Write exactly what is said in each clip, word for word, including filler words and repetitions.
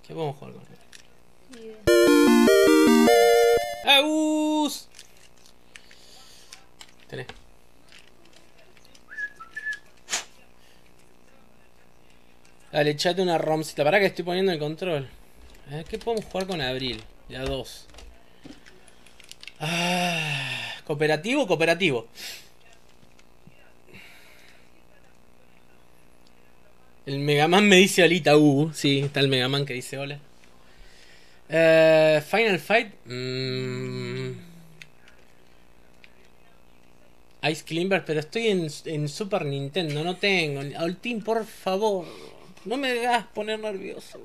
¿Qué podemos jugar con él? ¡Aus! Tenés. Dale, echate una romcita. Pará que estoy poniendo el control. A ver, ¿qué podemos jugar con Abril? Ya dos. Ah, ¿cooperativo? Cooperativo. El Megaman me dice Alita. Uh, sí, está el Megaman que dice hola. Uh, Final Fight. Mm. Ice Climber, pero estoy en, en Super Nintendo, no tengo. Altin, por favor. No me hagas poner nervioso.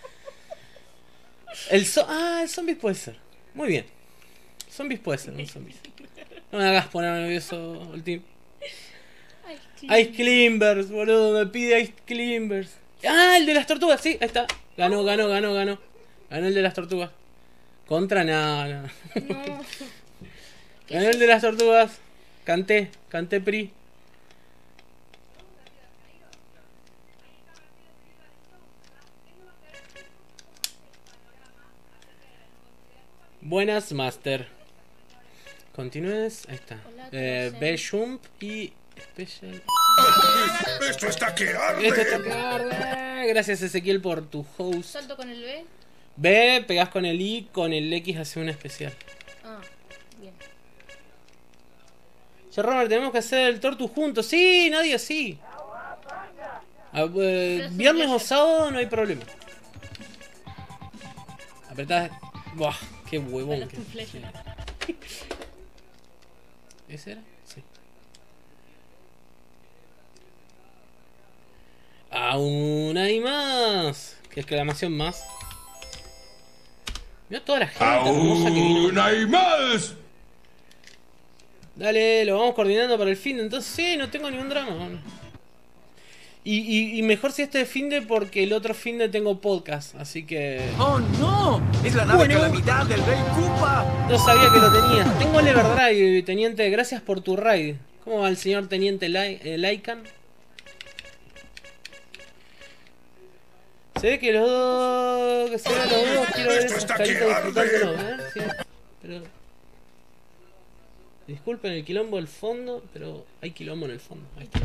El so ah, el Zombies puede ser. Muy bien. Zombies puede ser, un Zombies. No me hagas poner nervioso, Altin. Ice Climbers, boludo, me pide Ice Climbers. Ah, el de las tortugas, sí, ahí está. Ganó, ganó, ganó, ganó. Ganó el de las tortugas. Contra nada. No. No. Ganó el de las tortugas. Canté, canté Pri. Buenas, Master. Continúes, ahí está. Eh, B-Jump y Special. Esto está que arde. Esto está que arde. Gracias, Ezequiel, por tu host. Salto con el B. B, pegás con el I, con el X hace una especial. Ah, bien. Che, Robert, tenemos que hacer el Tortu juntos. Sí, nadie sí. A, eh, viernes o sábado no hay problema. Apretás. Buah, qué huevón. Que... Sí. ¿Ese era? Sí. Aún hay más. ¿Qué exclamación más? Mira toda la gente hermosa que vino. ¡Aún hay más! Dale, lo vamos coordinando para el fin de. Entonces sí, no tengo ningún drama. Y, y, y mejor si este es fin de porque el otro fin de tengo podcast, así que... ¡Oh no! ¡Es la nave Bueno. calamidad del Rey Koopa! No sabía que lo tenías. Tengo el Everdrive, teniente. Gracias por tu raid. ¿Cómo va el señor teniente Lai- eh, Laikan? Se ve que los dos... Que se ven los dos. Quiero ver esas caritas disfrutándolo. A ver, sí. Pero... Disculpen el quilombo del fondo, pero hay quilombo en el fondo. Ahí está.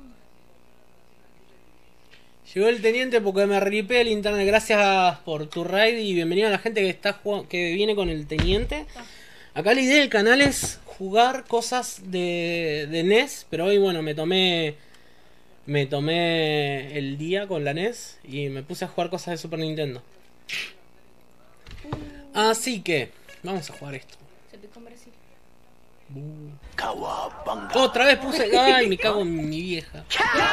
Llegó el teniente porque me ripé el internet. Gracias por tu raid y bienvenido a la gente que está jugando, que viene con el teniente. Acá la idea del canal es jugar cosas de, de N E S, pero hoy bueno me tomé me tomé el día con la N E S y me puse a jugar cosas de Super Nintendo. Así que vamos a jugar esto. Se picó en Brasil. Uh. Otra vez puse. Ay, me cago en mi vieja.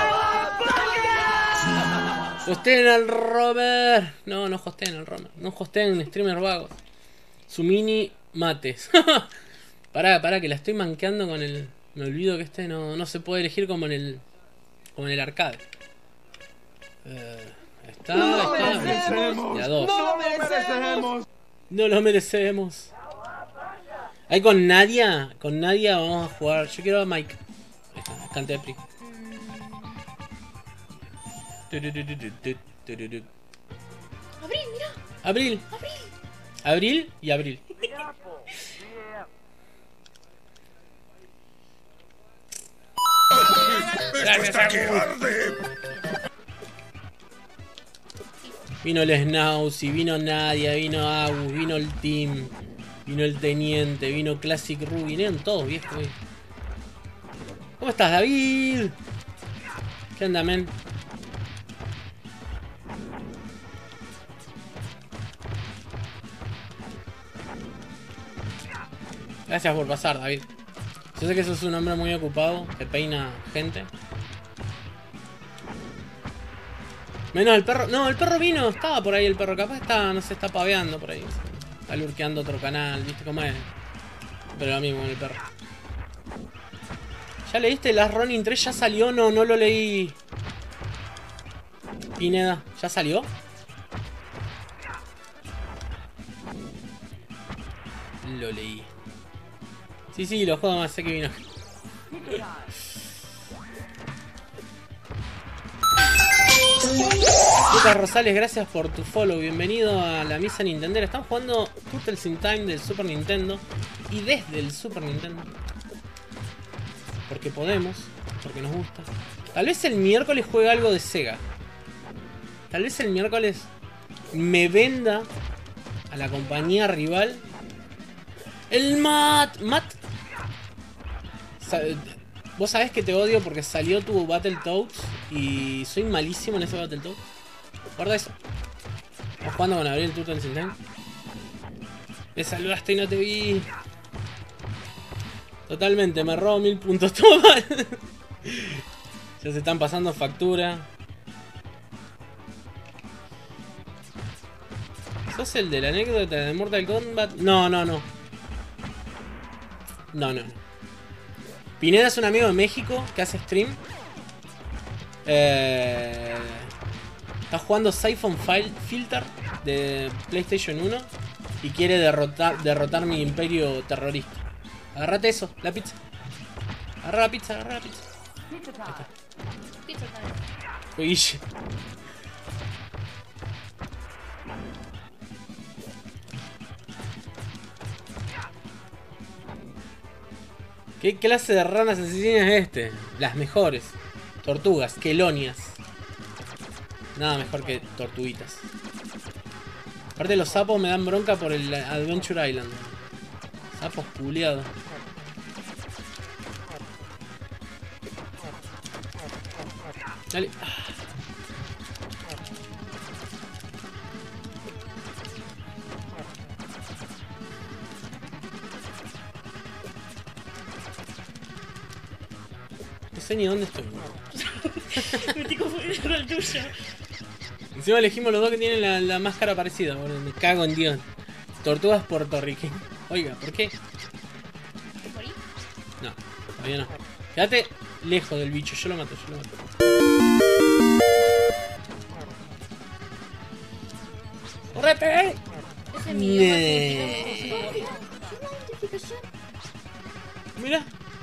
Hosteen al Robert. No, no hosteen al Robert. No hosteen streamer vagos. Su mini mates. Pará, pará, que la estoy manqueando con el. Me olvido que este no, no se puede elegir como en el. Como en el arcade. Eh, está, ¡No está. merecemos! Y a dos. ¡No lo merecemos! No lo merecemos. Ahí con Nadia. Con Nadia vamos a jugar. Yo quiero a Mike. Ahí está, canté de Pri. Abril, mira. Abril. Abril. Abril y Abril. ¡Esto está que arde! Vino el Snauzy, vino Nadia, vino Agus, vino el Team, vino el Teniente, vino Classic Ru, vinieron todos, viejo. ¿Cómo estás, David? ¿Qué onda, men? Gracias por pasar, David. Yo sé que sos un hombre muy ocupado, que peina gente. Menos el perro. No, el perro vino, estaba por ahí el perro. Capaz está, no se está paveando por ahí. Está lurkeando otro canal, ¿viste cómo es? Pero lo mismo con el perro. ¿Ya leíste Last Ronin tres? ¿Ya salió? No, no lo leí. Pineda, ¿ya salió? Lo leí. Sí, sí, lo juego más, sé que vino. Lucas Rosales, gracias por tu follow. Bienvenido a la misa Nintendera. Estamos jugando Turtles in Time del Super Nintendo. Y desde el Super Nintendo. Porque podemos. Porque nos gusta. Tal vez el miércoles juegue algo de Sega. Tal vez el miércoles me venda a la compañía rival el Matt. Matt. Vos sabés que te odio porque salió tu Battletoads y soy malísimo en ese Battletoads. Guarda eso. Estás jugando con Gabriel Turtles in Time. Me saludaste y no te vi. Totalmente, me robo mil puntos. Todo mal. Ya se están pasando factura. ¿Sos el de la anécdota de Mortal Kombat? No, no, no. No, no, no. Pineda es un amigo de México que hace stream. Eh, está jugando Siphon Filter de PlayStation uno y quiere derrotar, derrotar mi imperio terrorista. Agarrate eso, la pizza. Agarra la pizza, agarra la pizza. Pizza time. Fue Guille. ¿Qué clase de ranas asesinas es este? Las mejores. Tortugas, quelonias. Nada mejor que tortuguitas. Aparte los sapos me dan bronca por el Adventure Island. Sapos culiados. Dale. No sé ni dónde estoy. Me estoy confundiendo el tuyo. Encima elegimos los dos que tienen la, la máscara parecida, boludo. Me cago en Dios. Tortugas puertorriqueñas. Oiga, ¿por qué? ¿Por ahí? No, todavía no. Quédate lejos del bicho, yo lo mato, yo lo mato. ¡Correte! Ese es mi Nee. identificación. Mira.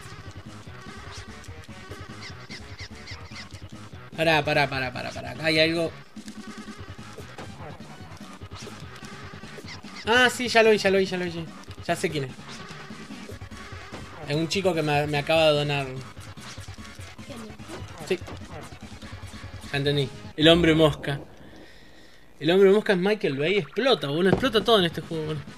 Pará, pará, pará, pará, pará. Acá hay algo. Ah, sí, ya lo vi, ya lo vi, ya lo vi. Ya sé quién es. Es un chico que me, me acaba de donar. Sí. Ya entendí. El hombre mosca. El hombre mosca es Michael Bay. Explota, boludo. Explota todo en este juego, boludo.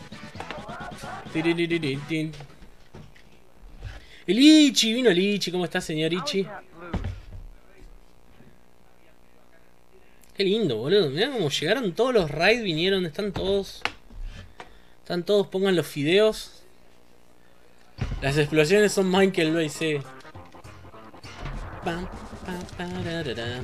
El Ichi, vino el Ichi. ¿Cómo está, señor Ichi? Qué lindo, boludo. Mirá cómo llegaron todos los raids, vinieron, están todos. Están todos, pongan los fideos. Las explosiones son Michael Bay, sí. Pam, pam, parararán.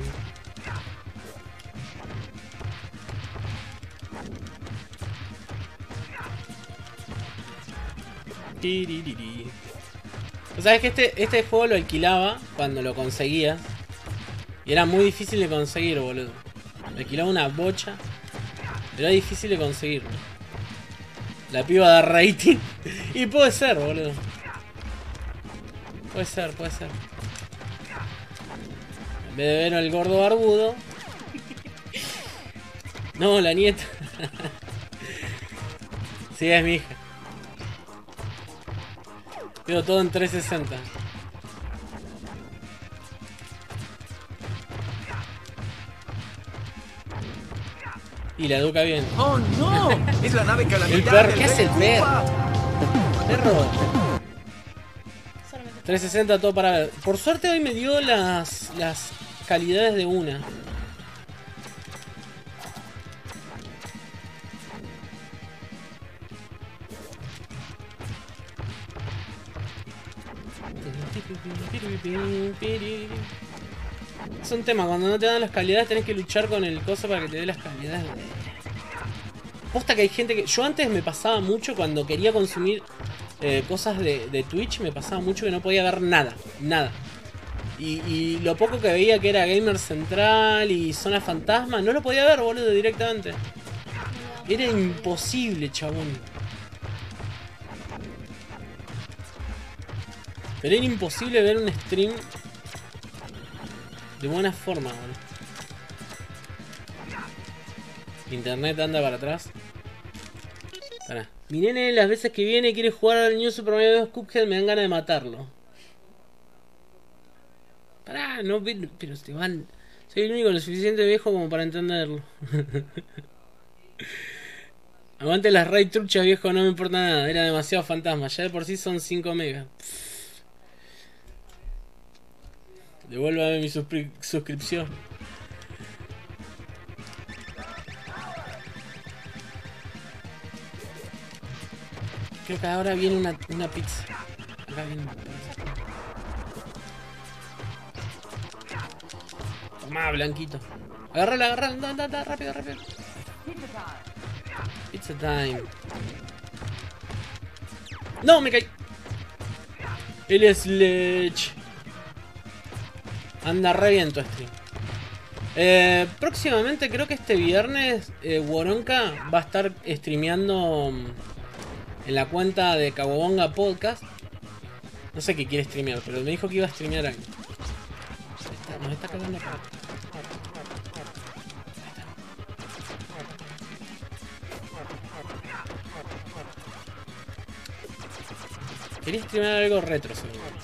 Tiririri. O sabes que este, este juego lo alquilaba cuando lo conseguía. Y era muy difícil de conseguir, boludo. Me alquilaba una bocha. Era difícil de conseguirlo. La piba da rating. Y puede ser, boludo. Puede ser, puede ser. En vez de ver al gordo barbudo. No, la nieta. Sí, es mi hija. Veo todo en trescientos sesenta. Y la educa bien. ¡Oh, no! ¡Es la nave calamidad! El perro, del ¿qué hace el Rey perro? Koopa! Perro. Solamente. trescientos sesenta todo para ver. Por suerte hoy me dio las, las calidades de una. Es un tema, cuando no te dan las calidades tenés que luchar con el coso para que te dé las calidades. Posta que hay gente que... Yo antes me pasaba mucho cuando quería consumir eh, cosas de, de Twitch, me pasaba mucho que no podía ver nada, nada. Y, y lo poco que veía que era Gamer Central y Zona Fantasma, no lo podía ver, boludo, directamente. Era imposible, chabón. Pero era imposible ver un stream de buena forma, boludo. Internet anda para atrás. Pará. Mi nene las veces que viene quiere jugar al New Super Mario Bros. Cuphead, me dan ganas de matarlo. Pará, no, pero se van. Soy el único lo suficiente viejo como para entenderlo. Aguante las raid truchas, viejo, no me importa nada. Era demasiado fantasma. Ya de por sí son cinco megas. Devuélvame mi suscripción. Creo que ahora viene una, una pizza. Acá viene una pizza. Tomá, blanquito. Agárrala, agárrala. Anda, anda, anda, rápido, rápido. Pizza time. No, me caí. El Sledge. Anda re bien tu stream. Eh, próximamente, creo que este viernes, eh, Woronka va a estar streameando en la cuenta de Kawabonga Podcast. No sé qué quiere streamear, pero me dijo que iba a streamear algo. Está, nos está cagando acá. Quería streamear algo retro, seguramente.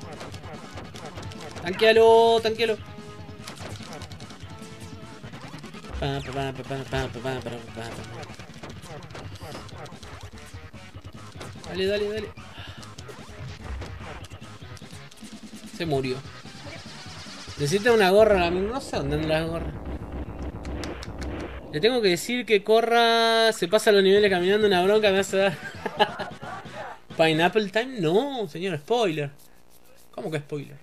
Tanquealo, tanquealo. Dale, dale, dale. Se murió. Necesita una gorra. No sé dónde anda la gorra. Le tengo que decir que corra. Se pasa los niveles caminando, una bronca me hace dar. Pineapple Time. No, señor, spoiler. ¿Cómo que spoiler?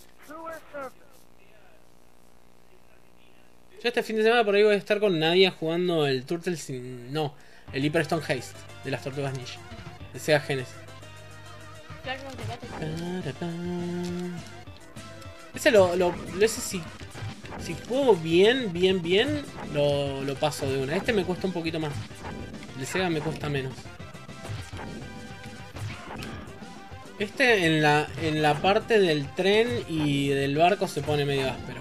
Yo este fin de semana por ahí voy a estar con Nadia jugando el Turtles in... No, el Hyper Stone Haste de las Tortugas Ninja. De Sega Genesis. Ese lo... lo ese si... Si juego bien, bien, bien, lo, lo paso de una. Este me cuesta un poquito más. El de Sega me cuesta menos. Este en la, en la parte del tren y del barco se pone medio áspero.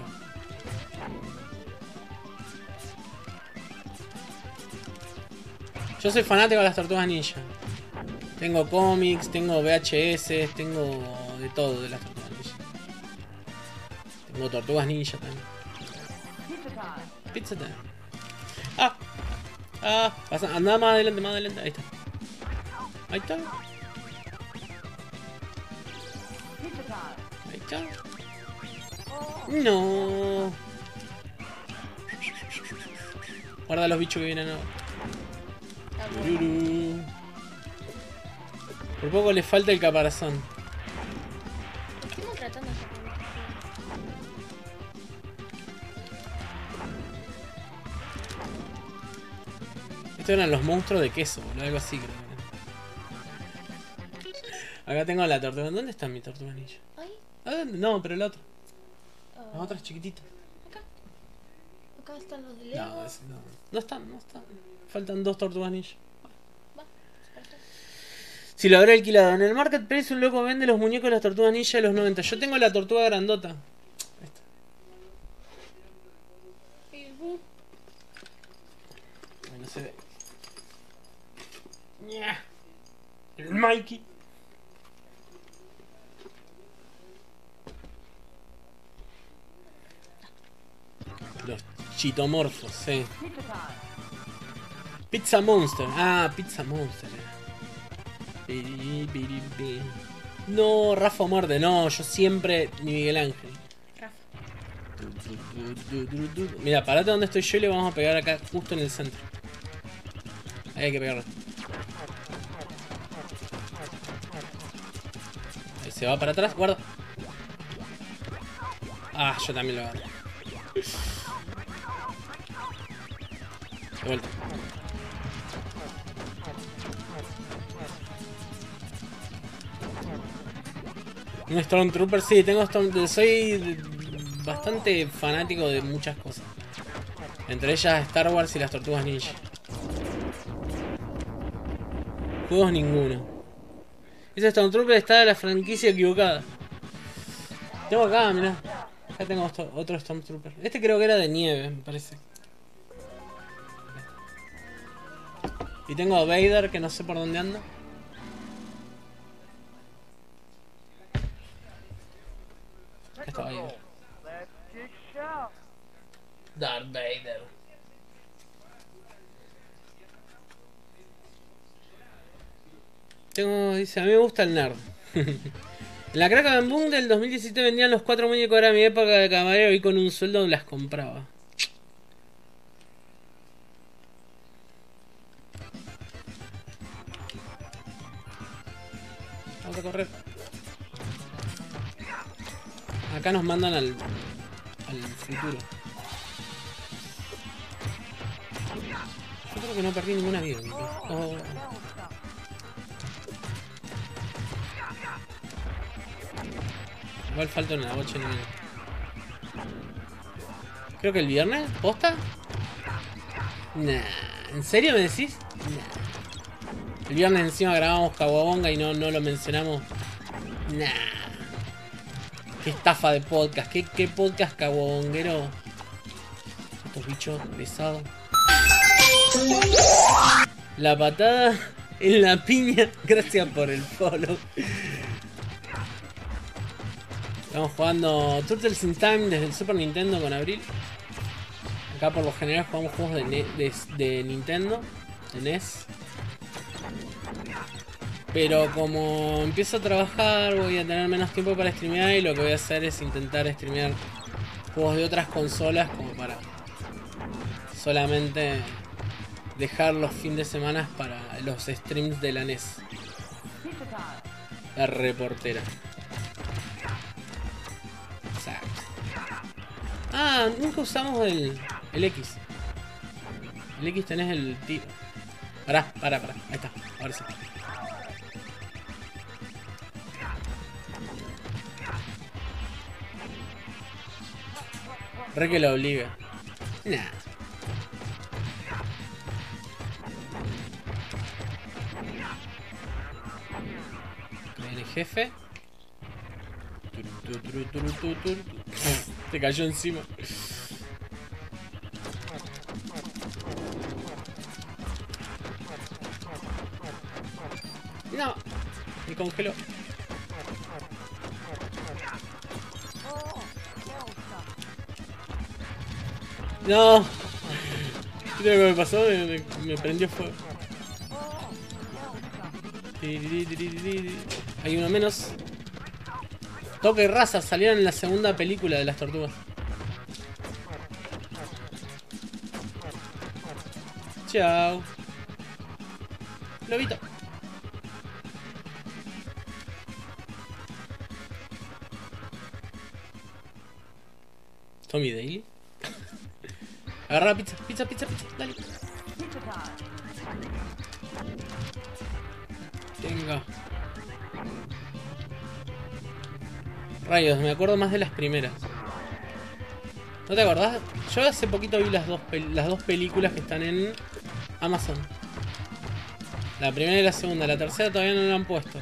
Yo soy fanático de las Tortugas Ninja. Tengo cómics, tengo V H S, tengo de todo de las Tortugas Ninja. Tengo Tortugas Ninja también. Pizza time. Ah, ah, pasa, anda más adelante, más adelante. Ahí está. Ahí está. Ahí está. No. Guarda los bichos que vienen ahora. Por poco le falta el caparazón. Estamos tratando de sacar. Estos eran los monstruos de queso, boludo, algo así creo. Acá tengo la tortuga. ¿Dónde está mi tortuga ninja? ¿Ahí? ¿A dónde? No, pero el otro. Oh. La otra es chiquitita. Acá. Acá están los de Lego. No, es- no, no están, no están. Faltan dos tortugas ninja. Va, perfecto. Si lo habré alquilado. En el marketplace un loco vende los muñecos de las tortugas ninja de los noventa. Yo tengo la tortuga grandota. Esta. Y, uh, Ay, no se ve. Ña. El Mikey. Los chitomorfos, sí. Pizza Monster. Ah, Pizza Monster. No, Rafa muerde. No, yo siempre ni Miguel Ángel. Rafa. Mira, parate donde estoy yo y le vamos a pegar acá, justo en el centro. Ahí hay que pegarlo. Ahí se va para atrás, guarda. Ah, yo también lo agarro. De vuelta. Un Stormtrooper, sí, tengo Stormtrooper. Soy bastante fanático de muchas cosas. Entre ellas Star Wars y las Tortugas Ninja. Juegos ninguno. Ese Stormtrooper está de la franquicia equivocada. Tengo acá, mirá. Acá tengo otro Stormtrooper. Este creo que era de nieve, me parece. Y tengo a Vader que no sé por dónde anda. Ahí está Vader. Darth Vader. Tengo, dice, a mí me gusta el nerd. En la Crack and Boom del dos mil diecisiete vendían los cuatro muñecos, era mi época de camarero y con un sueldo las compraba. Vamos a correr. Acá nos mandan al, al futuro. Yo creo que no perdí ninguna vida. Oh. Igual falta una ocho niveles. Creo que el viernes, ¿posta? Nah. ¿En serio me decís? Nah. El viernes encima grabamos Caguabonga y no, no lo mencionamos. Nah. Qué estafa de podcast. Qué, qué podcast caguabonguero. Estos bichos pesados. La patada en la piña. Gracias por el follow. Estamos jugando Turtles in Time desde el Super Nintendo con Abril. Acá por lo general jugamos juegos de, de, de Nintendo, de N E S. Pero como empiezo a trabajar voy a tener menos tiempo para streamear y lo que voy a hacer es intentar streamear juegos de otras consolas como para solamente dejar los fines de semana para los streams de la N E S. La reportera. Exacto. Ah, nunca usamos el, el X. El X tenés el tiro. Pará, pará, pará. Ahí está, ahora sí. Re que lo obliga. Nah. Viene el jefe. Te cayó encima. No. Me congeló. No. ¿Qué lo que me pasó? Me, me, me prendió fuego. Hay uno menos. Toque y raza salieron en la segunda película de las tortugas. Chao. Lobito. Tommy Daly. Agarra la pizza, pizza, pizza, pizza, dale. Venga. Rayos, me acuerdo más de las primeras. ¿No te acordás? Yo hace poquito vi las dos, las dos películas que están en Amazon. La primera y la segunda, la tercera todavía no la han puesto.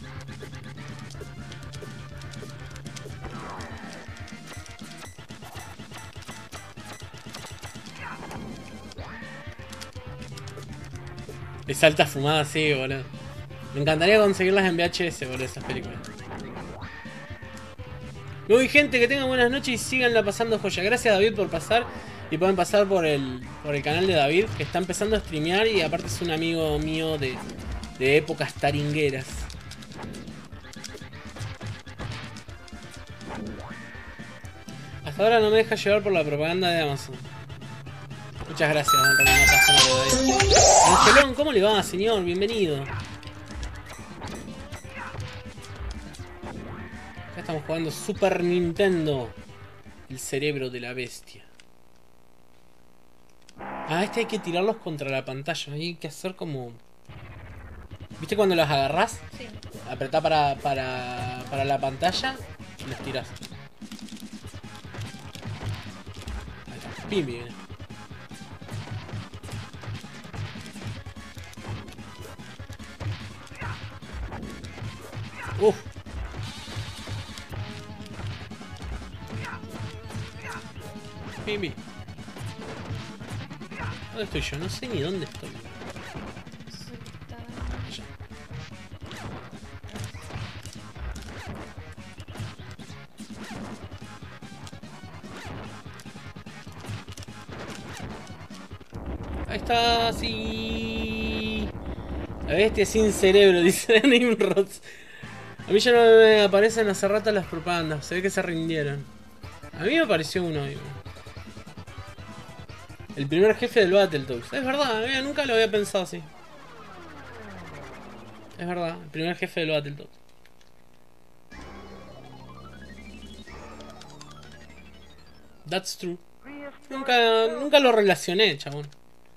Es alta fumada, sí, boludo. Me encantaría conseguirlas en V H S, boludo, esas películas. Muy gente, que tengan buenas noches y síganla pasando joya. Gracias, David, por pasar. Y pueden pasar por el, por el canal de David, que está empezando a streamear y aparte es un amigo mío de, de épocas taringueras. Hasta ahora no me deja llevar por la propaganda de Amazon. Muchas gracias, don David. Angelón, ¿cómo le va, señor? Bienvenido. Acá estamos jugando Super Nintendo. El cerebro de la bestia. Ah, este hay que tirarlos contra la pantalla. Hay que hacer como... ¿Viste cuando los agarrás? Sí. Apretá para, para, para la pantalla y los tirás. Ahí está. Pim, bien. Uf. Pim, pim. ¿Dónde estoy yo? No sé ni dónde estoy. Ya. Ahí está, sí. La bestia sin cerebro, dice Nimrod. A mí ya no me aparecen hace rato las propagandas. Se ve que se rindieron. A mí me apareció uno ahí. El primer jefe del Battletoads. Es verdad, eh, nunca lo había pensado así. Es verdad, el primer jefe del Battletoads. That's true. Nunca, nunca lo relacioné, chabón.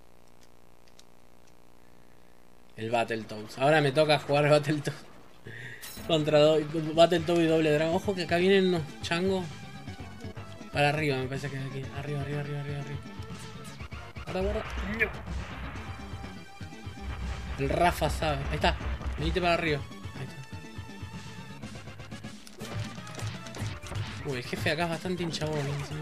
El Battletoads. Ahora me toca jugar Battletoads. Contra do Battletoads y Doble Dragón. Ojo que acá vienen unos changos. Para arriba, me parece que es aquí. Arriba, arriba, arriba, arriba, arriba. Guarda, guarda. El Rafa sabe. Ahí está. Venite para arriba. Ahí está. Uy, el jefe de acá es bastante hinchabón.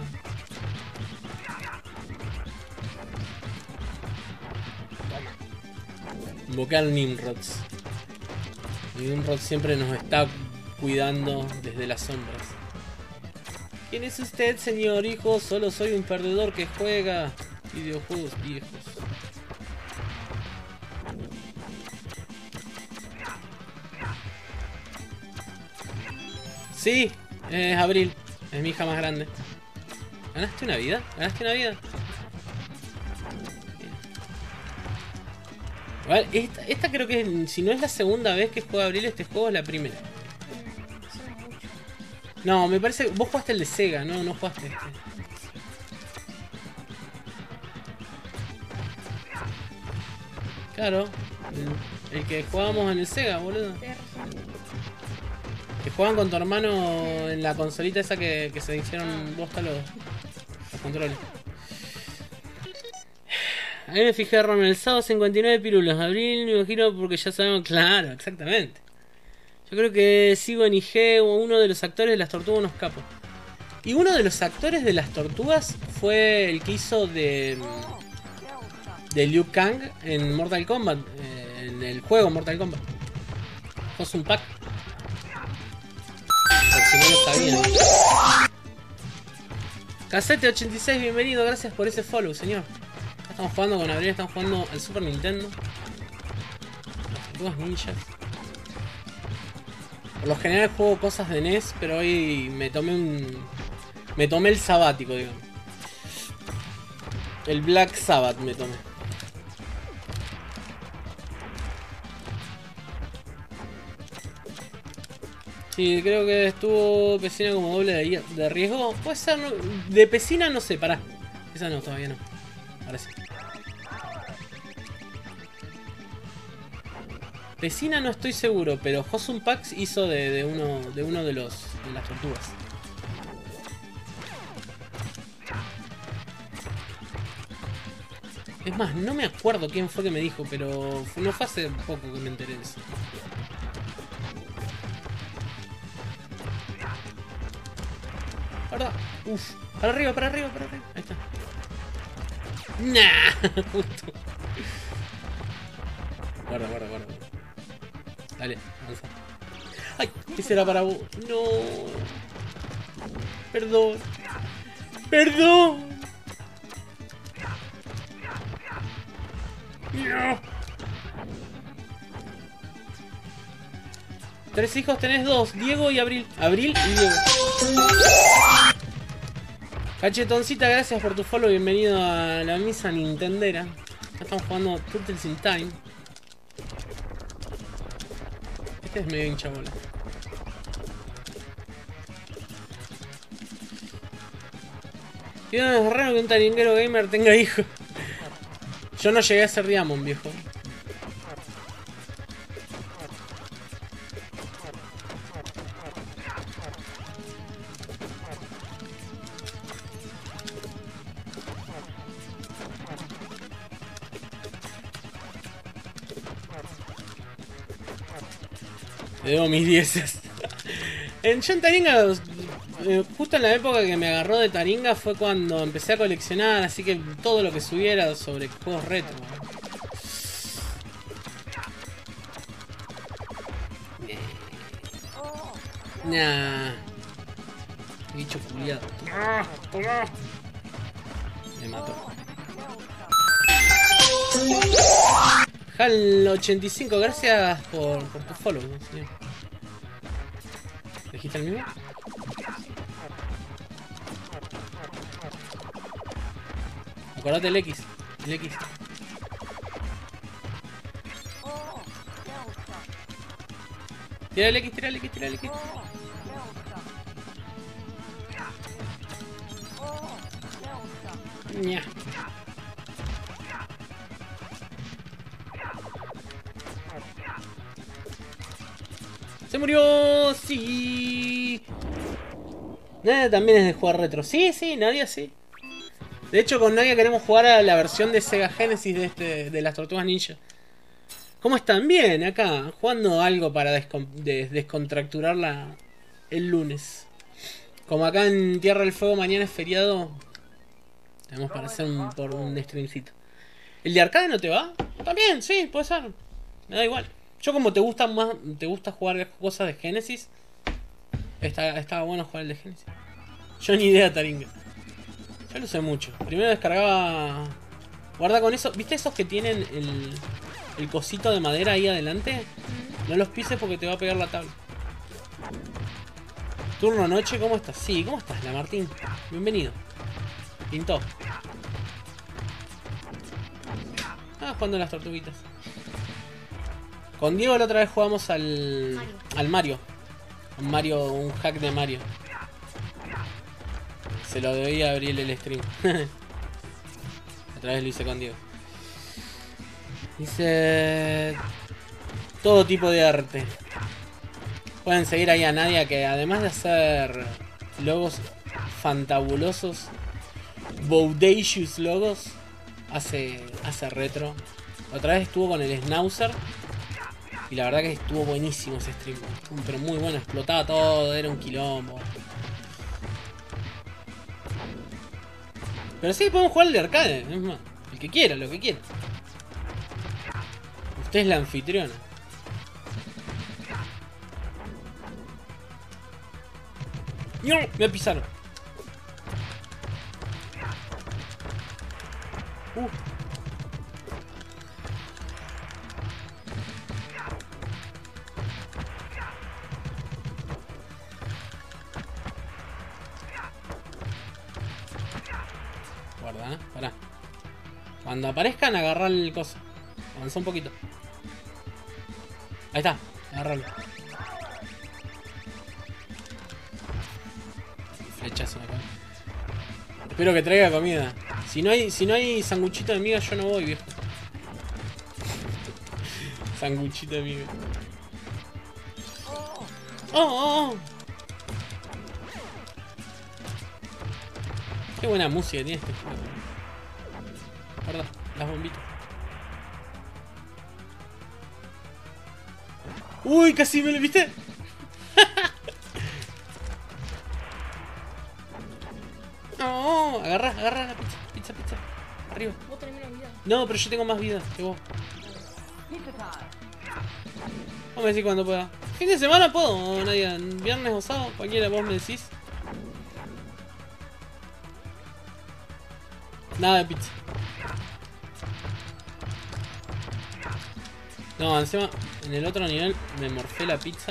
Invocar Nimrods. Nimrod siempre nos está cuidando desde las sombras. ¿Quién es usted, señor hijo? Solo soy un perdedor que juega videojuegos viejos. Sí, es Abril. Es mi hija más grande. ¿Ganaste una vida? ¿Ganaste una vida? Vale, esta, esta creo que es, si no es la segunda vez que juega Abril este juego, es la primera. No, me parece... Vos jugaste el de Sega, no, no jugaste este. Claro, el, el que jugábamos en el Sega, boludo. Que juegan con tu hermano en la consolita esa que, que se hicieron bosta los, los controles. Ahí me fijé, Ron, el sábado cincuenta y nueve pirulos. Abril, me imagino, porque ya sabemos. Claro, exactamente. Yo creo que sigo en I G o uno de los actores de las tortugas, unos capos. Y uno de los actores de las tortugas fue el que hizo de. de Liu Kang en Mortal Kombat. Eh, en el juego Mortal Kombat. Josun Pak. Por si no lo sabían. Casete ochenta y seis, bienvenido, gracias por ese follow, señor. Estamos jugando con Abril, estamos jugando al Super Nintendo. Las tortugas ninjas. Por lo general juego cosas de N E S, pero hoy me tomé un... Me tomé el sabático, digamos. El Black Sabbath me tomé. Sí, creo que estuvo Pesina como doble de, de riesgo. Puede ser, no, de Pesina no sé, pará. Esa no, todavía no. Ahora sí. Pesina no estoy seguro, pero Josun Pax hizo de, de uno de uno de los de las tortugas. Es más, no me acuerdo quién fue que me dijo, pero no fue hace poco que me enteré de eso. Ahora, uff, para arriba, para arriba, para arriba. Ahí está. Nah, justo. Guarda, guarda, guarda. Dale, avanza. Ay, ese era para vos. No. Perdón. Perdón. No. Tres hijos tenés dos, Diego y Abril. Abril y Diego. Cachetoncita, gracias por tu follow. Bienvenido a la misa nintendera. Ya estamos jugando Turtles in Time. Este es medio hincha bola. Y no es raro que un taringuero gamer tenga hijos. Yo no llegué a ser Diamond, viejo. Le debo mis dieces. En yo en Taringa, eh, justo en la época que me agarró de Taringa fue cuando empecé a coleccionar, así que todo lo que subiera sobre juegos retro. Nah. Bicho culiado. Toma, toma. Me mató. Hal ochenta y cinco, gracias por, por tu follow, señor. ¿Elegiste el mismo? Acordate el X. El X. Tira el X, tira el X, tira el X. Ña. Se murió, sí. Nadia también es de jugar retro. Sí, sí, Nadia sí. De hecho, con Nadia queremos jugar a la versión de Sega Genesis de, este, de las Tortugas Ninja. ¿Cómo están? Bien, acá, jugando algo para descon des descontracturar la, el lunes. Como acá en Tierra del Fuego mañana es feriado, tenemos para hacer un, por un streamcito. ¿El de arcade no te va? También, sí, puede ser. Me da igual. Yo como te gusta más, te gusta jugar cosas de Genesis, está, estaba bueno jugar el de Genesis. Yo ni idea, Taringa. Yo lo sé mucho. Primero descargaba... Guarda con eso. ¿Viste esos que tienen el, el cosito de madera ahí adelante? No los pises porque te va a pegar la tabla. Turno noche, ¿cómo estás? Sí, ¿cómo estás, la Martín? Bienvenido. Pintó. Ah, jugando las tortuguitas. Con Diego la otra vez jugamos al Mario. al Mario. Un Mario, un hack de Mario. Se lo debía abrir el stream. Otra vez lo hice con Diego. Dice... Todo tipo de arte. Pueden seguir ahí a Nadia, que además de hacer logos fantabulosos, bodacious logos, hace, hace retro. Otra vez estuvo con el Schnauzer y la verdad que estuvo buenísimo ese stream. Pero muy bueno, explotaba todo, era un quilombo. Pero sí, podemos jugar el de arcade, es más, el que quiera, lo que quiera. Usted es la anfitriona. ¡No! Me pisaron. Uh. Guarda, ¿eh? Pará. Cuando aparezcan, agarrar el coso. Avanza un poquito. Ahí está, agárralo. Flechazo acá. Espero que traiga comida. Si no hay, si no hay sanguchito de miga, yo no voy, viejo. Sanguchito de miga. Oh, oh, oh. Qué buena música tiene este juego. Guarda, las bombitas. Uy, casi me lo viste. No, agarra, agarra la pizza, pizza, pizza. Arriba. Vos tenés menos vida. No, pero yo tengo más vida que vos. Vamos a decir cuando pueda. Fin de semana puedo, Nadia. Viernes o sábado, cualquiera vos me decís. Nada de pizza. No, encima, en el otro nivel me morfé la pizza.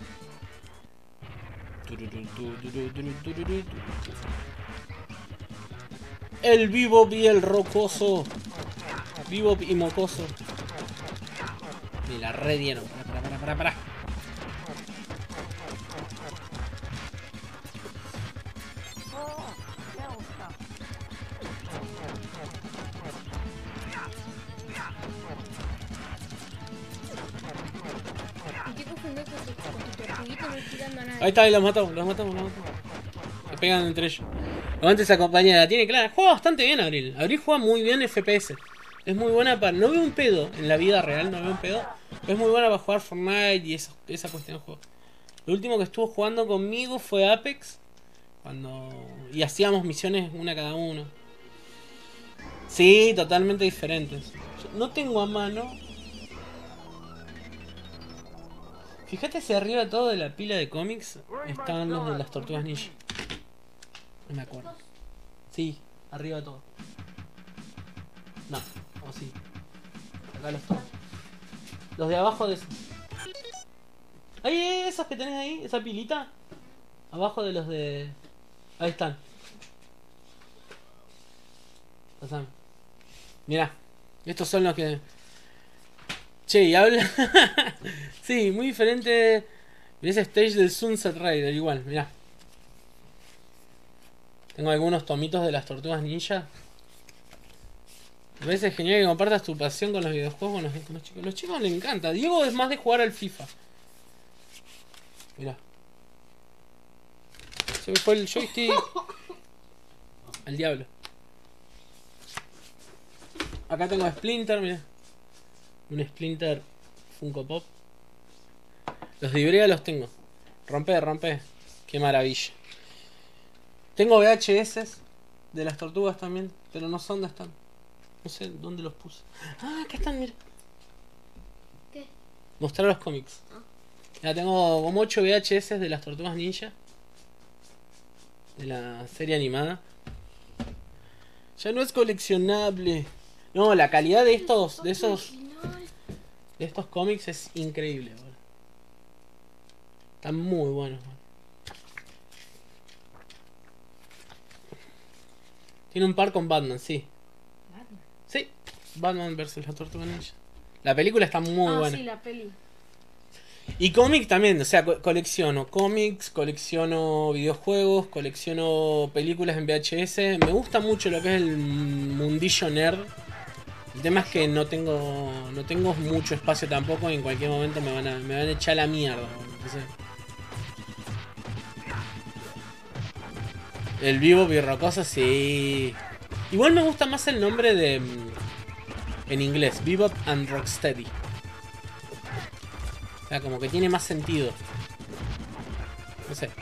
El vivo y el rocoso. Vivo y mocoso. Me la redieron. Para, para, para, para. ¿Y qué confundió con tu, con tu tortuguita no tirando a nadie? Ahí está, ahí los matamos, los matamos, los matamos. Se pegan entre ellos. Aguante esa compañera, la tiene clara. Juega bastante bien Abril. Abril juega muy bien F P S. Es muy buena para... No veo un pedo en la vida real, no veo un pedo. Pero es muy buena para jugar Fortnite y esa, esa cuestión de juego. Lo último que estuvo jugando conmigo fue Apex. Cuando... Y hacíamos misiones una cada uno. Sí, totalmente diferentes. Yo no tengo a mano... Fíjate si arriba de todo de la pila de cómics están los de las Tortugas Ninja. No me acuerdo. Sí, arriba de todo. No, o sí. Acá los tengo. Los de abajo de esos. Ahí, esos que tenés ahí, esa pilita. Abajo de los de... Ahí están. Pasame. Mirá, estos son los que... Che, y habla... Sí, muy diferente. Ese stage del Sunset Rider, igual, mirá. Tengo algunos tomitos de las Tortugas Ninja. Me parece genial que compartas tu pasión con los videojuegos con los, con los chicos. Los chicos les encanta. Diego es más de jugar al FIFA. Mirá. Se me fue el joystick. Al diablo. Acá tengo a Splinter, mirá. Un Splinter Funko Pop. Los de Ibrea los tengo. Rompe, rompe. Qué maravilla. Tengo V H S de las tortugas también, pero no sé dónde están. No sé dónde los puse. Ah, acá están, mira. ¿Qué? Mostrar los cómics. Ah. Ya tengo como ocho V H S de las Tortugas Ninja. De la serie animada. Ya no es coleccionable. No, la calidad de estos, de esos, de estos cómics es increíble, bro. Están muy buenos, bro. Tiene un par con Batman, sí. ¿Batman? Sí, Batman versus la Tortuga Ninja. La película está muy ah, buena. Sí, la peli. Y cómic también, o sea, co colecciono cómics, colecciono videojuegos, colecciono películas en V H S. Me gusta mucho lo que es el mundillo nerd. El tema es que no tengo no tengo mucho espacio tampoco y en cualquier momento me van a, me van a echar la mierda. Entonces... El vivo Birrocosa, sí. Igual me gusta más el nombre de... En inglés, Bebop and Rocksteady. O sea, como que tiene más sentido. No sé.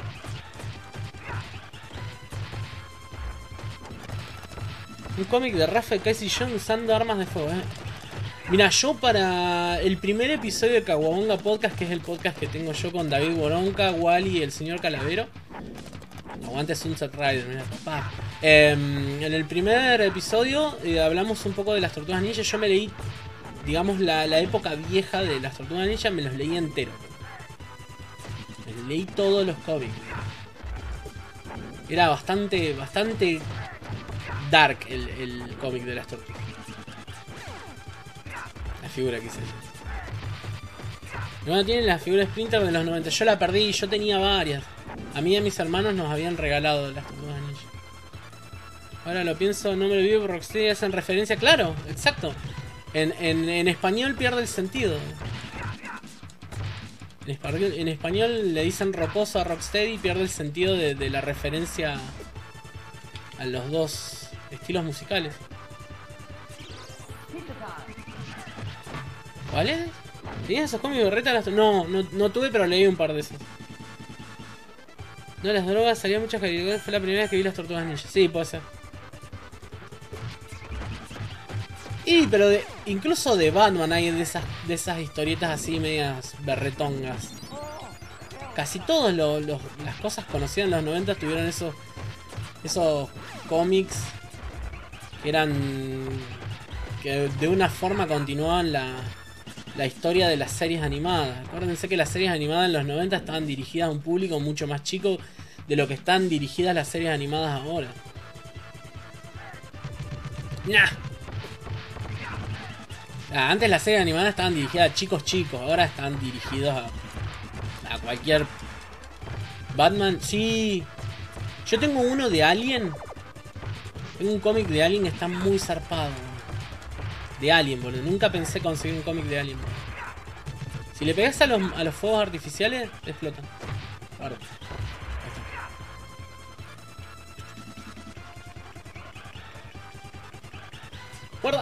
Un cómic de Rafael Casey John usando armas de fuego, eh. Mira, yo para el primer episodio de Caguabonga Podcast, que es el podcast que tengo yo con David Boronca, Wally y el señor Calavero. Aguante Sunset Rider, mira, papá. Eh, en el primer episodio eh, hablamos un poco de las Tortugas Ninja. Yo me leí, digamos, la, la época vieja de las Tortugas Ninja, me los leí entero. Me leí todos los cómics. Era bastante, bastante dark el, el cómic de las Tortugas. La figura que hice yo. Bueno, tienen la figura de Splinter de los noventa. Yo la perdí, yo tenía varias. A mí y a mis hermanos nos habían regalado las Tortugas Ninja. Ahora lo pienso, no me lo vi por Rocksteady, hacen referencia. Claro, exacto. En, en, en español pierde el sentido. En español, en español le dicen rocoso a Rocksteady y pierde el sentido de, de la referencia a los dos estilos musicales. ¿Vale? ¿Tenías esos cómics de reta? Las... No, no, no tuve, pero leí un par de esos. No, las drogas salían muchas categorías. Fue la primera vez que vi las Tortugas Ninja. Sí, puede ser. Y, pero de, incluso de Batman hay de esas, de esas historietas así medias berretongas. Casi todas las cosas conocidas en los noventa tuvieron esos, esos cómics que eran... que de una forma continuaban la, la historia de las series animadas. Acuérdense que las series animadas en los noventa estaban dirigidas a un público mucho más chico de lo que están dirigidas las series animadas ahora. Nah. Ah, antes las series animadas estaban dirigidas a chicos chicos, ahora están dirigidos a, a cualquier... Batman, sí. Yo tengo uno de Alien. Tengo un cómic de Alien que está muy zarpado. De Alien, boludo. Nunca pensé conseguir un cómic de Alien, boludo. Si le pegas a los, a los fuegos artificiales, te explotan. Guarda. Guarda.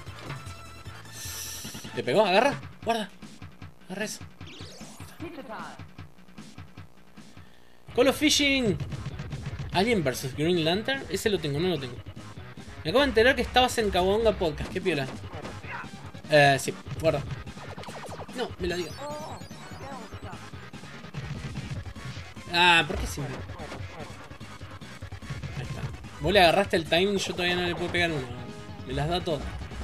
¿Le pegó? Agarra. Guarda. Agarra eso. Call of Fishing. Alien versus Green Lantern. Ese lo tengo, no lo tengo. Me acabo de enterar que estabas en Caguabonga Podcast. Qué piola. Eh, sí, guarda. No, me lo digo. Ah, ¿por qué siempre? Ahí está. Vos le agarraste el time y yo todavía no le puedo pegar uno. Me las da todas.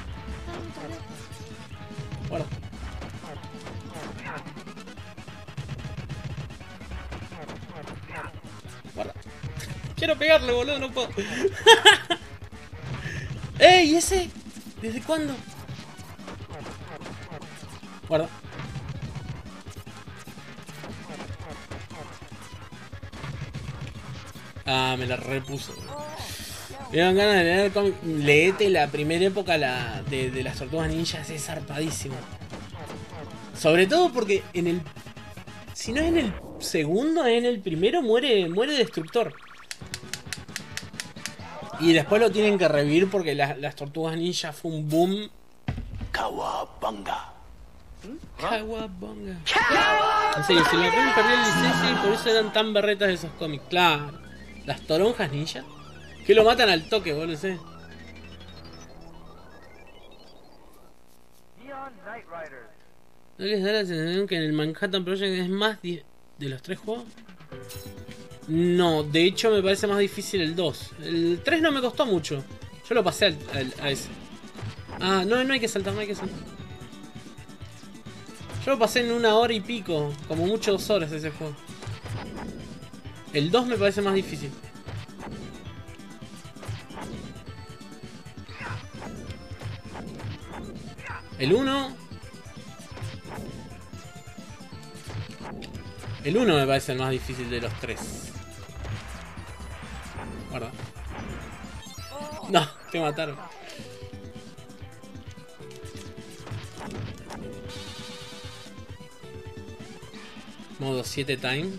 Guarda. Guarda. Quiero pegarle, boludo, no puedo. ¡Ey! ¿Y ese? ¿Desde cuándo? Guarda. Ah, me la repuso. Me dan ganas de leer el cómic. Leete la primera época la de, de las tortugas ninjas, es zarpadísimo. Sobre todo porque en el... Si no es en el segundo, en el primero muere, muere Destructor. Y después lo tienen que revivir porque la, las tortugas ninjas fue un boom. Cowabunga. Cowabunga. En serio, si me pueden perder el licencia y por eso eran tan berretas esos cómics. Claro. Las toronjas ninja. Que lo matan al toque, boludo. ¿Sí? ¿No les da la sensación que en el Manhattan Project es más de los tres juegos? No, de hecho me parece más difícil el dos. El tres no me costó mucho. Yo lo pasé al, al, a ese. Ah, no, no hay que saltar, no hay que saltar. Yo lo pasé en una hora y pico. Como mucho dos horas ese juego. El dos me parece más difícil. El uno... El uno me parece el más difícil de los tres. Guarda. No, te mataron. Modo siete time.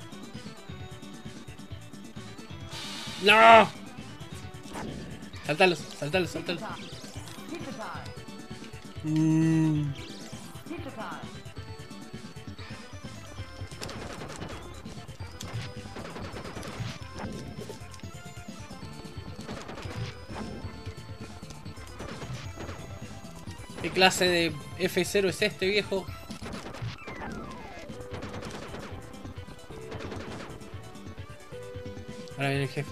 ¡No! Saltalos, saltalos, saltalos. Mm. ¿Qué clase de F cero es este, viejo? Ahora viene el jefe.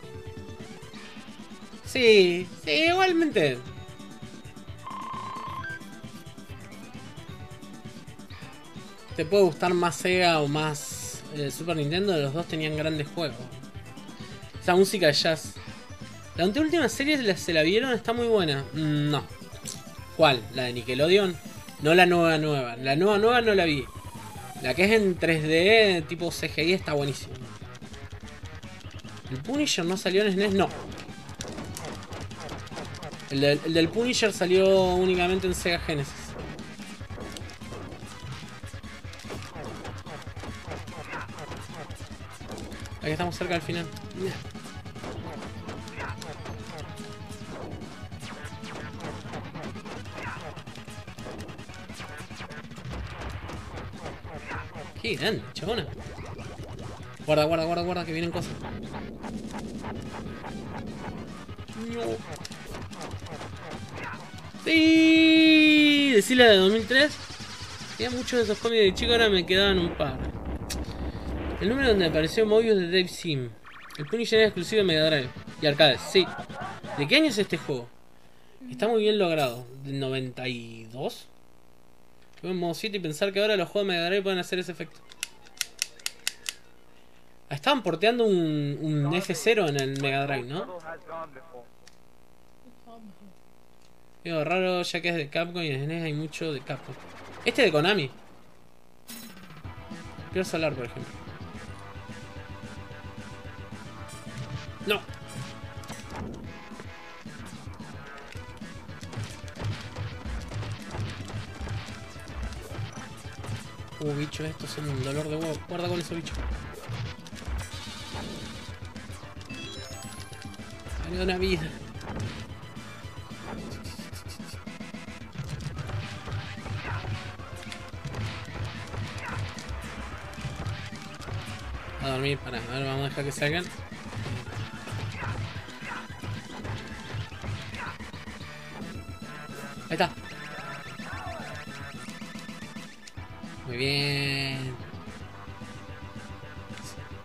Sí, sí, igualmente. Te puede gustar más Sega o más eh, Super Nintendo, los dos tenían grandes juegos. Esa música de jazz. La última serie se la vieron, está muy buena. Mm, no. ¿Cuál? ¿La de Nickelodeon? No la nueva nueva. La nueva nueva no la vi. La que es en tres D, tipo C G I, está buenísima. ¿El Punisher no salió en S N E S? No. El, de, el del Punisher salió únicamente en Sega Genesis. Aquí estamos cerca del final. Qué grande, chabona. Guarda, guarda, guarda, guarda, que vienen cosas. No. Sí, decir la de dos mil tres. Tenía muchos de esos cómics de chico, ahora me quedaban un par. El número donde apareció Mobius de Dave Sim. El Punisher era exclusivo de Mega Drive y arcades, sí. ¿De qué año es este juego? Está muy bien logrado. ¿Del noventa y dos? Juego en modo siete y pensar que ahora los juegos de Mega Drive pueden hacer ese efecto. Estaban porteando un, un F cero en el Mega Drive, ¿no? Digo, raro ya que es de Capcom y en S N E S hay mucho de Capcom. Este de Konami. Pure Solar, por ejemplo. No. Uh, bicho, estos son un dolor de huevo. Guarda con ese bicho. Dale una vida. A dormir, para. A ver, vamos a dejar que salgan. Ahí está. Muy bien.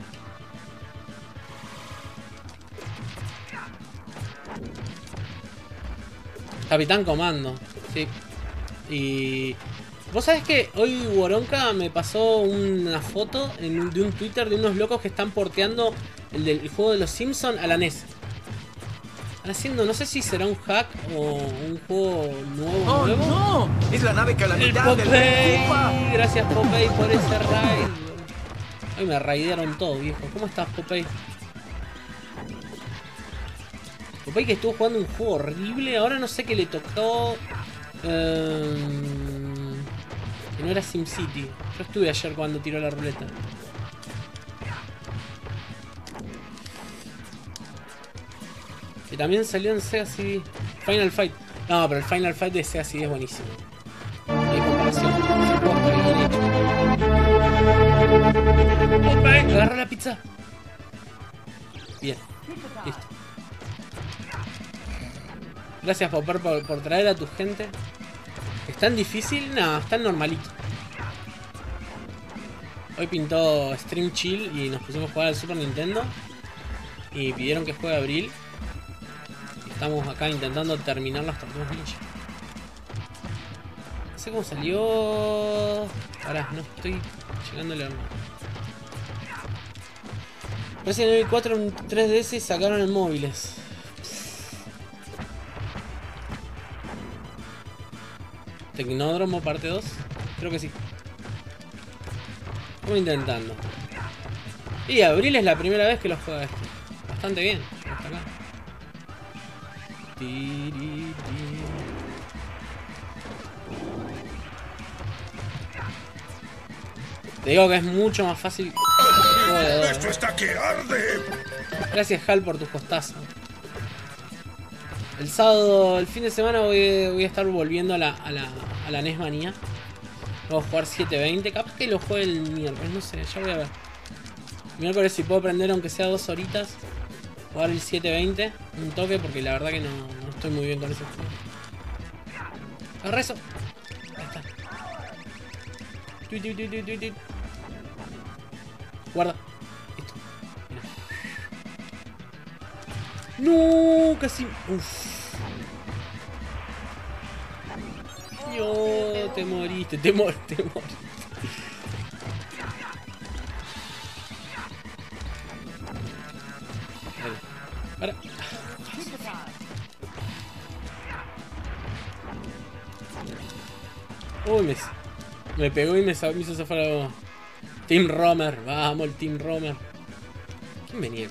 Capitán Comando, sí. Y... Vos sabés que hoy Woronka me pasó una foto en, de un Twitter de unos locos que están porteando el del el juego de los Simpsons a la N E S. Están haciendo, no sé si será un hack o un juego nuevo. ¡Oh, nuevo. no! ¡Es la nave El calamidad del Popeye. Koopa! Gracias Popeye por ese raid. Ay, me raidearon todo, viejo. ¿Cómo estás, Popeye? Popeye que estuvo jugando un juego horrible. Ahora no sé qué le tocó. Eh, que no era SimCity. Yo estuve ayer cuando tiró la ruleta. Que también salió en Sega C D. Final Fight. No, pero el Final Fight de Sega C D es buenísimo. No hay comparación. El juego está bien hecho. Popeye, agarra la pizza. Bien. Listo. Gracias, Popper, por, por traer a tu gente. ¿Es tan difícil? No, es tan normalito. Hoy pintó Stream Chill y nos pusimos a jugar al Super Nintendo. Y pidieron que juegue Abril. Y estamos acá intentando terminar las Tortugas Ninja. No sé cómo salió... Pará, no estoy llegando al horno. Resident Evil cuatro en tres D S y sacaron en móviles. Tecnódromo parte dos. Creo que sí. Estamos intentando. Y Abril es la primera vez que lo juega esto. Bastante bien. Hasta acá. Tiri, tiri. Te digo que es mucho más fácil. ¡Esto está que arde! Gracias, Hal, por tus costazos. El sábado, el fin de semana voy, voy a estar volviendo a la, a la, a la N E S Manía. Voy a jugar siete veinte. Capaz que lo juegue el miércoles, no sé, ya voy a ver. El miércoles si puedo aprender aunque sea dos horitas. Jugar el siete veinte. Un toque porque la verdad que no, no estoy muy bien con ese juego. Agarra eso. Ahí está. Tuit, tuit, tuit, tuit, tuit. Guarda. Listo. Mira. No, casi. Uff. No, te moriste, te moriste, te moriste. Dale. Para. Uy, me, me pegó y me, me hizo zafar a Team Romer. Vamos, el Team Romer. ¿Quién venía acá?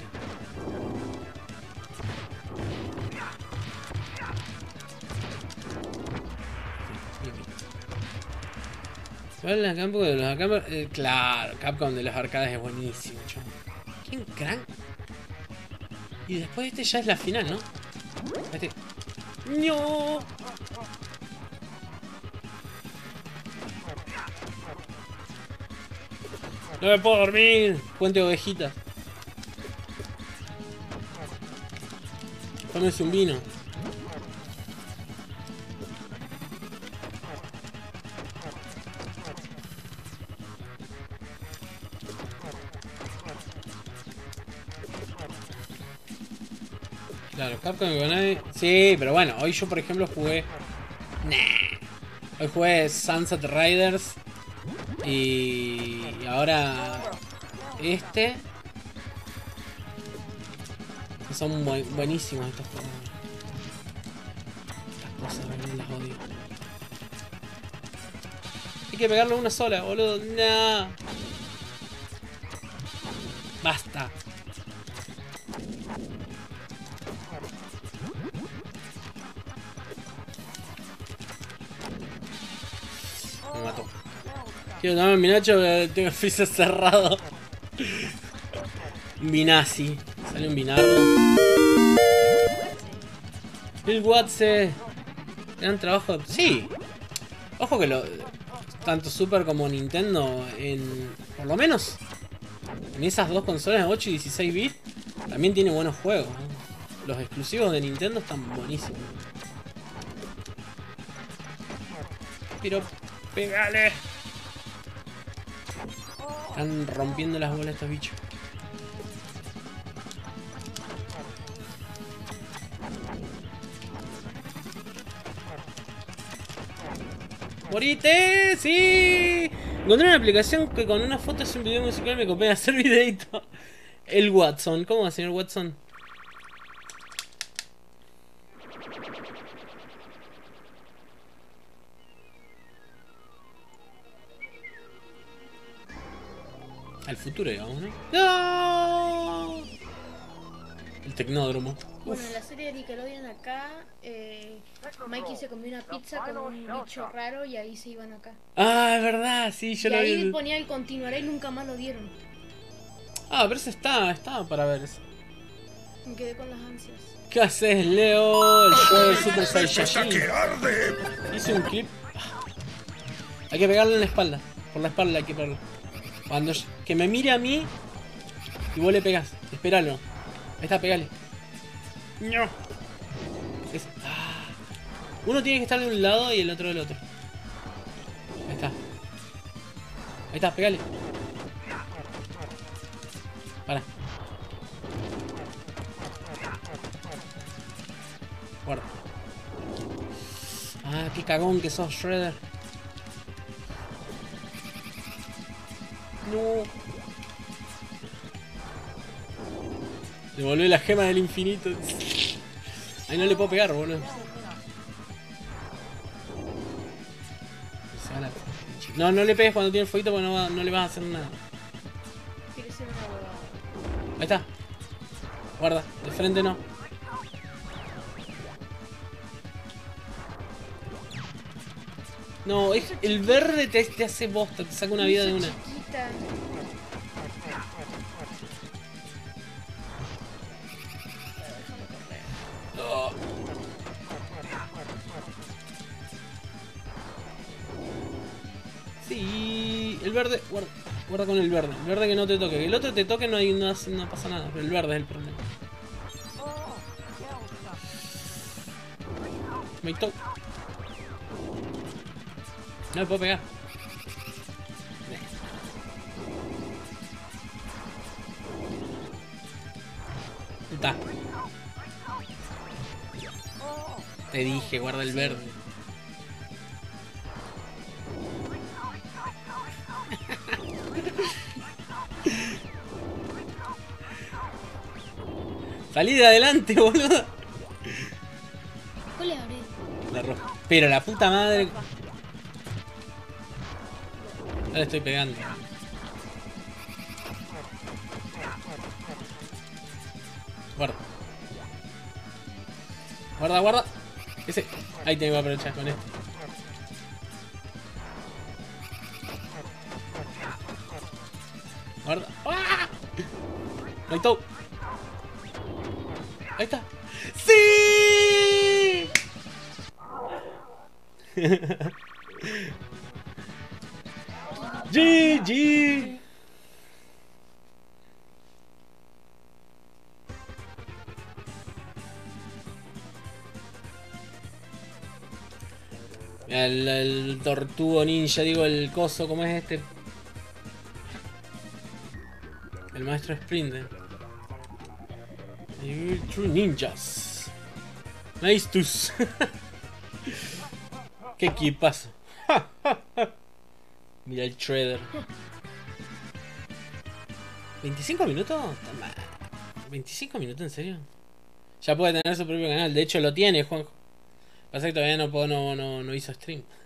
¿Cuál es la Capcom de los arcades? Eh, claro, Capcom de los arcades es buenísimo, chaval. ¿Quién crank? Y después este ya es la final, ¿no? Este. ¡No! No me puedo dormir. Puente de ovejitas. Tómese un vino. Claro, Capcom y Konami. Sí, pero bueno, hoy yo por ejemplo jugué. Nah. Hoy jugué Sunset Riders. Y ahora este. Son bu buenísimos estos juegos. Estas cosas, no las odio. Hay que pegarle una sola, boludo. No. Basta. Me mató. Quiero tomar mi Nacho, pero tengo el freezer cerrado. Un Binazzi. Sale un Binardo. El Watse. Gran trabajo. Sí. Ojo que lo. Tanto Super como Nintendo. En. Por lo menos. En esas dos consolas, ocho y dieciséis bits. También tiene buenos juegos, ¿no? Los exclusivos de Nintendo están buenísimos. Pero. Pégale. Están rompiendo las bolas estos bichos. ¡Morite! ¡Sí! Encontré una aplicación que con una foto hace un video musical me copia a hacer videito. El Watson. ¿Cómo va, señor Watson? Al futuro, digamos, ¿no? ¡No! El tecnódromo. Bueno, en la serie de Nickelodeon acá, eh, Mikey se comió una pizza con un bicho raro y ahí se iban acá. Ah, es verdad, sí, yo y lo ahí vi. ponía el continuaré y nunca más lo dieron. Ah, pero eso está, está para ver eso. Me quedé con las ansias. ¿Qué haces, Leo? El show del Super ¡Esto está Saiyajin. que arde! Hice un clip. Hay que pegarle en la espalda. Por la espalda hay que pegarle. Cuando yo- que me mire a mí y vos le pegás. Esperalo. Ahí está, pegale. No. Es- ah. Uno tiene que estar de un lado y el otro del otro. Ahí está. Ahí está, pegale. Para. Guarda. Ah, qué cagón que sos, Shredder. No. Devolvé la gema del infinito. Ahí no le puedo pegar, boludo. Se va la- No, no le pegues cuando tiene el fueguito porque no, va- no le vas a hacer nada. Quiere ser una huevada. Ahí está. Guarda, de frente no. No, es, el verde te, te hace bosta, te saca una vida de una. Chiquita. Oh. Sí, el verde, guarda, guarda con el verde, el verde que no te toque, que el otro te toque no hay no, hace- no pasa nada, pero el verde es el problema. Me to- No le puedo pegar. Está. Te dije, guarda el verde. Salí de adelante, boludo. ¿Cuál es Abril? La roja. Pero la puta madre. No le estoy pegando. Guarda. Guarda, guarda. Ese. Ahí tengo que aprovechar con esto. Guarda. ¡Ah! Ahí está. Ahí está. ¡Sí! G G. El, el tortugo ninja, digo, el coso, ¿cómo es este? El maestro Sprinter. Y True Ninjas. Maestus. Qué equipazo. Mira el Shredder. ¿veinticinco minutos? Toma. ¿veinticinco minutos en serio? Ya puede tener su propio canal. De hecho lo tiene, Juanjo. Pasa que todavía no, puedo, no, no, no hizo stream.